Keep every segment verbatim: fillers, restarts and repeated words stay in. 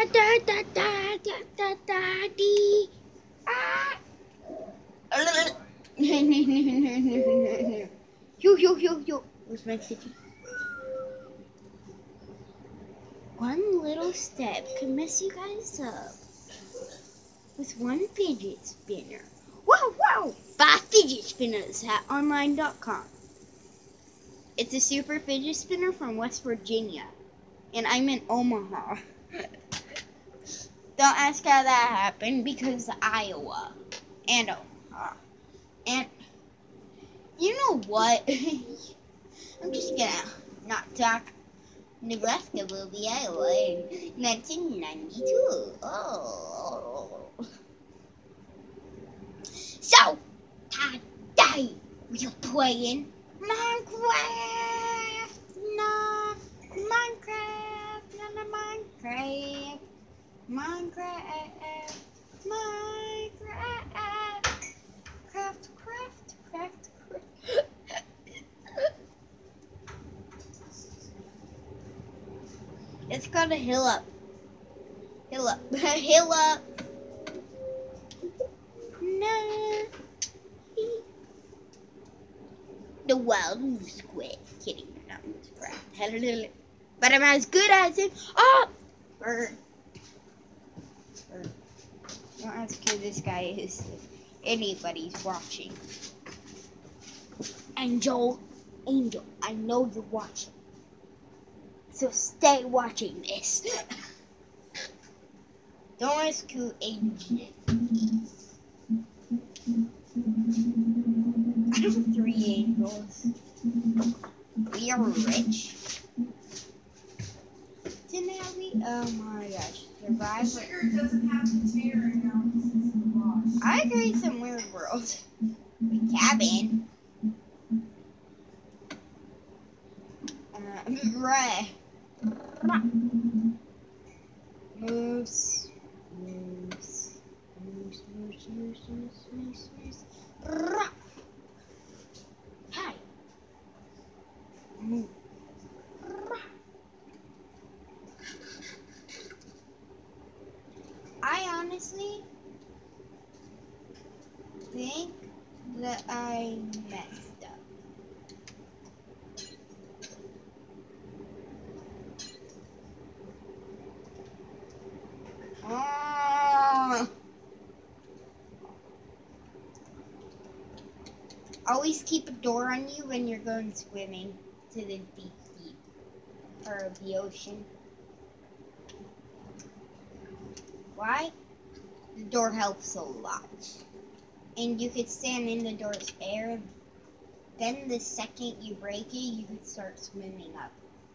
da da da da da da dee. Ah. Yo yo yo yo. Where's my fidget? One little step can mess you guys up with one fidget spinner. Wow wow! Buy fidget spinners at online dot com. It's a super fidget spinner from West Virginia, and I'm in Omaha. Don't ask how that happened because Iowa and Omaha. And you know what? I'm just gonna not talk. Nebraska will be Iowa in nineteen ninety-two. Oh. So, today we're playing Minecraft. Nah, Minecraft. Nah, nah, Minecraft. Minecraft. Minecraft. Craft, craft, craft, craft. It's called a hill up. Hill up. Hill up. No. The wild squid. Kidding. No, it's crap. But I'm as good as him. Oh! Bird. Bird. Don't ask who this guy is if anybody's watching. Angel. Angel. I know you're watching. So stay watching this. Don't ask who Angel is. I have three angels. We are rich. So now we, oh my gosh, survive. Sugar doesn't have to tear right now since it's washed. I create some weird world. The cabin. Uh, right. Moose. Moose. Moose, moose, moose, moose, moose, moose. Hi. Moose. I honestly think that I messed up. Oh. Always keep a door on you when you're going swimming to the deep, deep part of the ocean. Why? The door helps a lot. And you could stand in the door's air. Then the second you break it, you could start swimming up.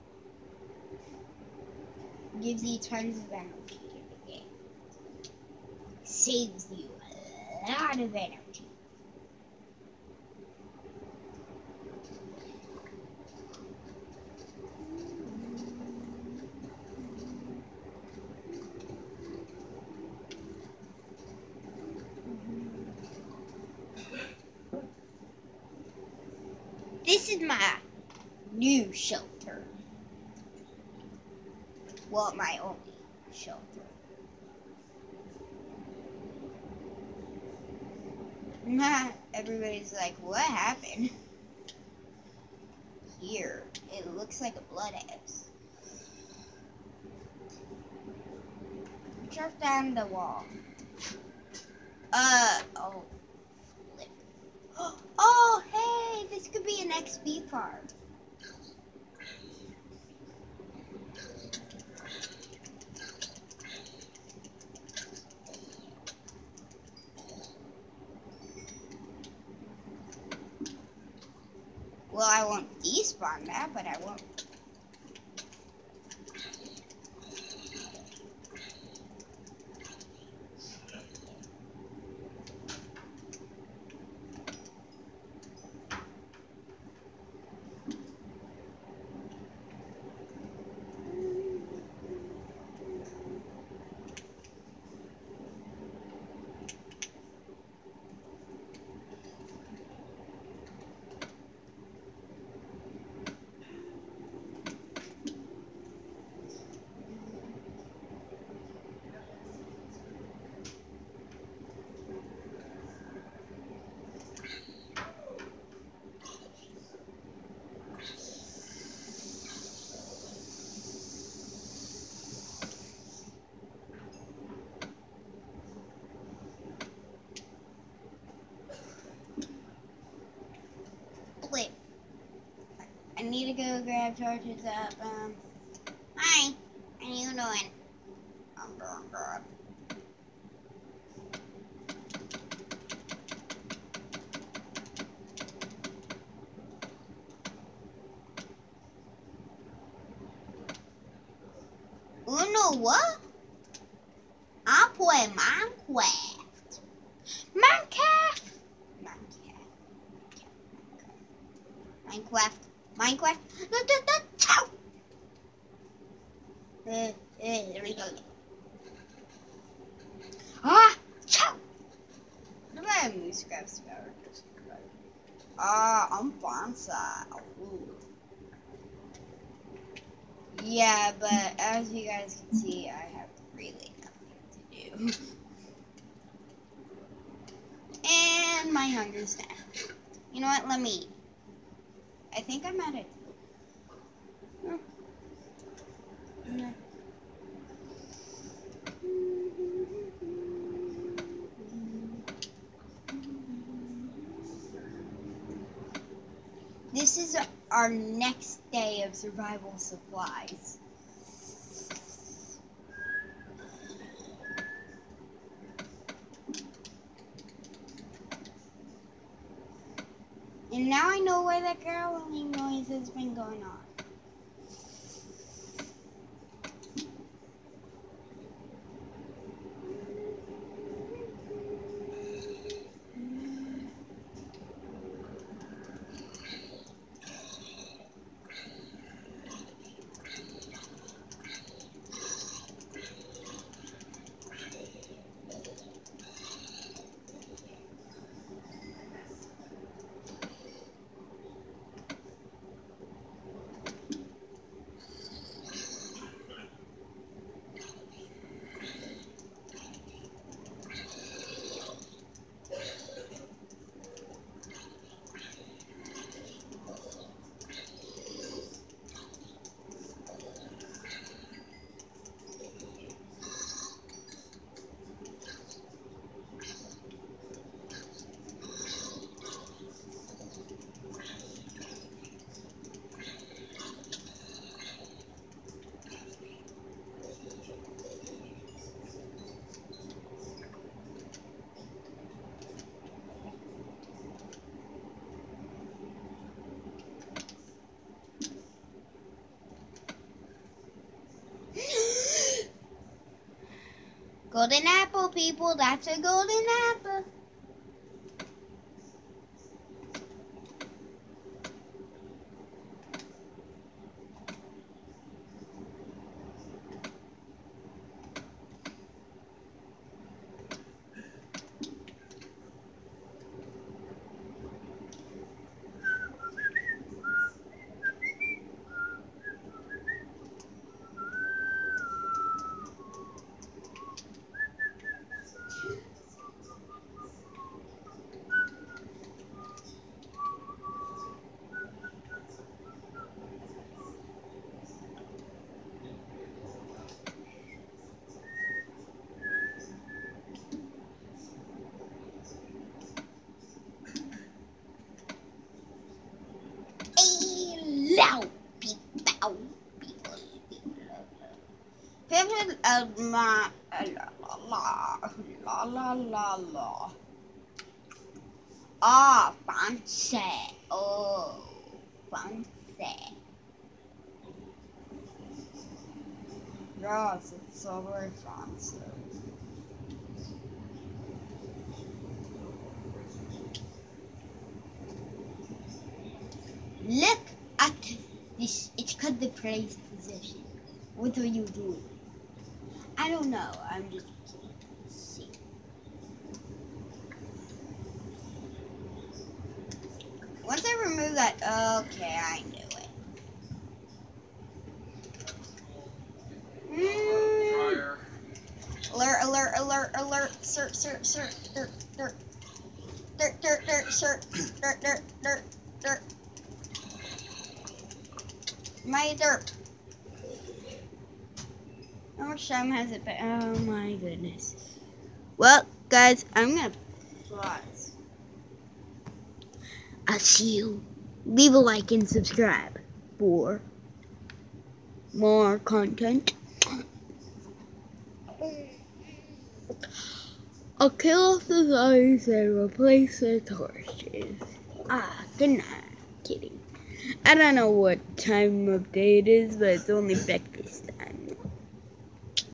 Gives you tons of energy in the game. Saves you a lot of energy. This is my new shelter. Well, my only shelter. Everybody's like, what happened? Here, it looks like a blood house. Drop down the wall. Uh, oh. Oh, hey, this could be an X P farm. Well, I won't despawn that, but I won't. five torches up. Um, hi. How you doing? I'm doing good. You know what? I play Minecraft. Minecraft. Minecraft. Minecraft. Minecraft. No, no, no, chow. Uh, uh, there we go. Ah, chow. What about a moose grabs characters? Ah, I'm fancy. Ooh. Yeah, but as you guys can see, I have really nothing to do. And my hunger's down. You know what? Let me eat. I think I'm at it. Oh. No. This is our next day of survival supplies. And now I know why that growling noise has been going on. Golden apple, people. That's a golden apple. Hello, people. People of my la la la la la la. Ah, fancy. Oh, fancy. Yes, it's so very fancy. Look at this. It's called the praise position. What are you doing? I don't know. I'm just seeing. Once I remove that, okay, I knew it. Mm. Alert! Alert! Alert! Alert! Sir! Sir! Sir! Dirt! Dirt! Dirt! Dirt! Dirt! Sir! Dirt! Dirt! Dirt! Dirt! My dirt. How much time has it been? Oh my goodness. Well, guys, I'm gonna pause. I'll see you. Leave a like and subscribe for more content. I'll kill off the zombies and replace the torches. Ah, good night. Kidding. I don't know what time of day it is, but it's only breakfast time.